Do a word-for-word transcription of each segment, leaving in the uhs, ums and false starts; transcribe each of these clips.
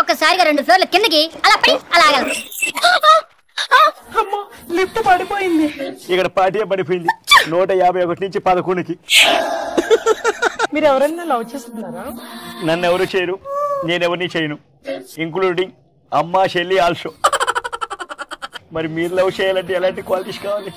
ఒక్కసారిగా రెండు ఫ్లోర్ల కిందకి అలా పడి అలాగ లిఫ్ట్ పడిపోయింది. ఇక్కడ పార్టీ పడిపోయింది నూట యాభై ఒకటి నుంచి పదకొండుకి. మీరు ఎవరైనా లవ్ చేస్తున్నారా? నన్ను ఎవరు చేయరు, నేనెవరిని చేయను, ఇంక్లూడింగ్ అమ్మా షెల్లి ఆల్సో. మరి మీరు లవ్ చేయాలంటే ఎలాంటి క్వాలిటీస్ కావాలి?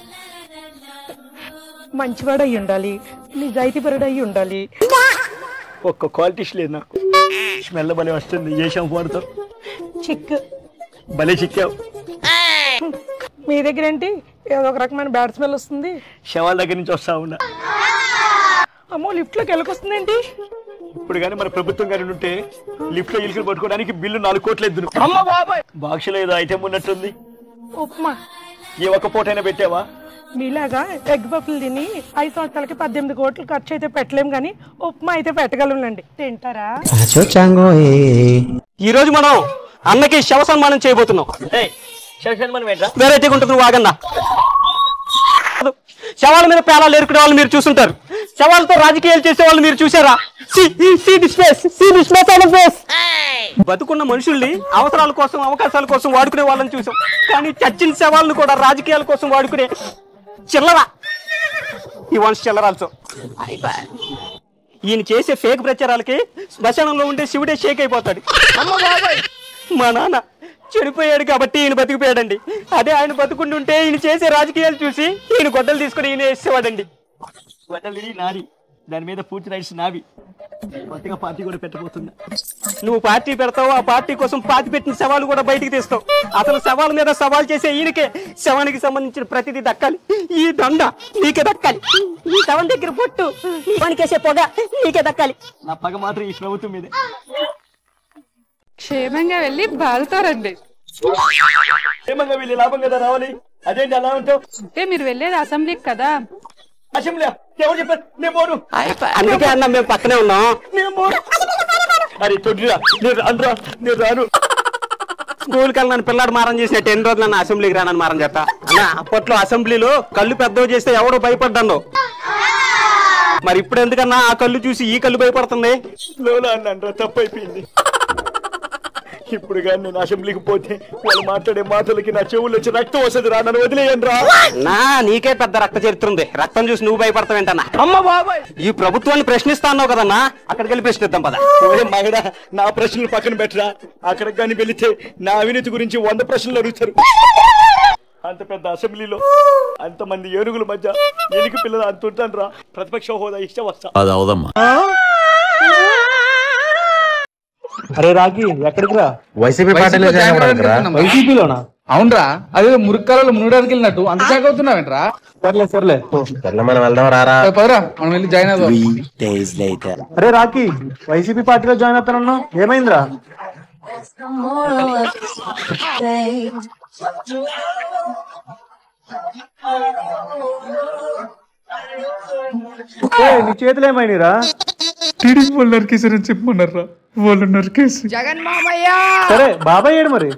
మంచివాడు అయి ఉండాలి, నిజాయితీ పరుడు అయి ఉండాలి. ఒక్క క్వాలిటీస్ లేదు నాకు. స్మెల్ భలే వస్తుంది, ఏ షాంపూ వాడతావు? చిక్ భలే చిక్కావు. మీ దగ్గర ఏంటి ఏదో ఒక రకమైన బ్యాడ్ స్మెల్ వస్తుంది. శవాల దగ్గర నుంచి వస్తా ఉన్నా. అమ్మో లిఫ్ట్ లోకి వెళ్ళకొస్తుంది ఏంటి? ఇప్పుడు కానీ మన ప్రభుత్వం గారి ఉంటే లిఫ్ట్ లో ఇలుకలు పట్టుకోవడానికి బిల్లు నాలుగు కోట్లు ఎద్దును. బాక్స్ లో ఏదో ఐటమ్ ఉన్నట్టుంది. ఉప్మా ఏ ఒక్క పూటైనా పెట్టావా? మీలాగా ఎగ్ పఫ్లు తిని ఐదు సంవత్సరాలకి పద్దెనిమిది కోట్లు ఖర్చు అయితే పెట్టలేం గానీ ఉప్మా అయితే పెట్టగలండి. తింటారా? ఈ రోజు మనం అన్నకి శవ సన్మానం చేయబోతున్నాం. వెరైటీ ఉంటుంది వాగన్నా. శవాల మీద పేలాలు ఎరుకునే వాళ్ళు మీరు చూస్తుంటారు, శవాలతో రాజకీయాలు చేసే వాళ్ళు మీరు చూసారా? బతుకున్న మనుషుల్ని అవసరాల కోసం అవకాశాల కోసం వాడుకునే వాళ్ళని చూసాం, కానీ చచ్చిన శవాలను కూడా రాజకీయాల కోసం వాడుకునే చిల్లర ఈ వన్స్ చిల్లరాల్సో. ఈయన చేసే ఫేక్ ప్రచారాలకి శ్మశానంలో ఉండే శివుడే షేక్ అయిపోతాడు. మా నాన్న చెడిపోయాడు కాబట్టి ఈయన బతికిపోయాడండి. అదే ఆయన బతుకుంటుంటే ఈయన చేసే రాజకీయాలు చూసి ఈయన గొడ్డలు తీసుకుని ఈయన వేసేవాడండి. గొడ్డలి నాది, దాని మీద పూర్తి రైట్స్ నావి. కొత్తగా పార్టీ కూడా పెట్టబోతున్నా. నువ్వు పార్టీ పెడతావు, ఆ పార్టీ కోసం పాతి పెట్టిన సవాలు కూడా బయటికి తీస్తావు. అసలు సవాల్ మీద సవాల్ చేసే ఈయనకే శవానికి సంబంధించిన ప్రతిదీ దక్కాలి. ఈ దండ నీకే దక్కాలి, ఈ శవం దగ్గర పొట్టు పనికేసే పొగ నీకే దక్కాలి. నా పగ మాత్రం ఈ ప్రభుత్వం మీదే. క్షేమంగా వెళ్ళి బాలుతారండి. క్షేమంగా వెళ్ళి లాభం కదా రావాలి. అదేంటి అలా ఉంటావు? అంటే మీరు వెళ్ళేది అసెంబ్లీకి కదా. అసెంబ్లీ ఎవరు చెప్పారు? నేను పోను. అందుకే అన్న మేము పక్కనే ఉన్నాం. నేను పోను. అరే తొడిరా, నేను రానురా, నేను రాను. స్కూల్కి వెళ్ళిన పిల్లాడు మారం చేసినట్టు ఎన్ని రోజులు అన్న అసెంబ్లీకి రానని మారం చేస్తా అన్న. అప్పట్లో అసెంబ్లీలో కళ్ళు పెద్దవి చేస్తే ఎవడో భయపడ్డాను, మరి ఇప్పుడు ఎందుకన్నా ఆ కళ్ళు చూసి ఈ కళ్ళు భయపడుతుంది? లోలా అన్నాను, తప్పు అయిపోయింది. ఇప్పుడు కానీ నేను అసెంబ్లీకి పోతే వాళ్ళు మాట్లాడే మాటలకి నా చెవులు వచ్చి రక్తం వస్తుంది రా, నన్ను వదిలేయండి రా. నా నీకే పెద్ద రక్త చరిత్ర ఉంది, రక్తం చూసి నువ్వు భయపడతావేంటన్నా? అమ్మ బాబాయ్, ఈ ప్రభుత్వాన్ని ప్రశ్నిస్తా అన్నావు కదన్నా, అక్కడికి వెళ్ళి ప్రశ్నిద్దాం పద. మగడా నా ప్రశ్నలు పక్కన పెట్టరా, అక్కడికి కానీ వెళితే నా అవినీతి గురించి వంద ప్రశ్నలు అడుగుతారు. అంత పెద్ద అసెంబ్లీలో అంతమంది ఏనుగుల మధ్య ఎనికి పిల్లలు అంత ఉంటాను రా. ప్రతిపక్ష హోదా ఇష్టం వస్తా. అది అవదమ్మా. అరే రాకి ఎక్కడికి రా? వైసీపీ పార్టీలో వైసీపీలోనా? అవునరా, అదే మురుక్కాలలో మునగడానికి వెళ్ళినట్టు అంత షాక్ అవుతున్నావేంట్రా? సర్లే సర్లే మనం వెళ్దాం రారా. పదరా మనం వెళ్ళి జాయిన్ అవుదాం. అరే రాకి వైసీపీ పార్టీలో జాయిన్ అవుతానన్నా, ఏమైందిరా? నీ చేతులు ఏమైనారా? టీడీపీ వాళ్ళు నరికేసారని చెప్పమన్నారా, వాళ్ళు నరికేసి. జగన్ మామయ్య సరే బాబాయ్ ఏడు మరి?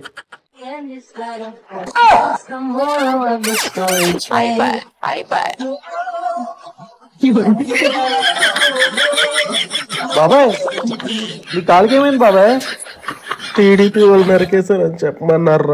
బాబాయ్ నీ కాలుకి ఏమైంది బాబాయ్? టీడీపీ వాళ్ళు నరికేసారని చెప్పమన్నారా.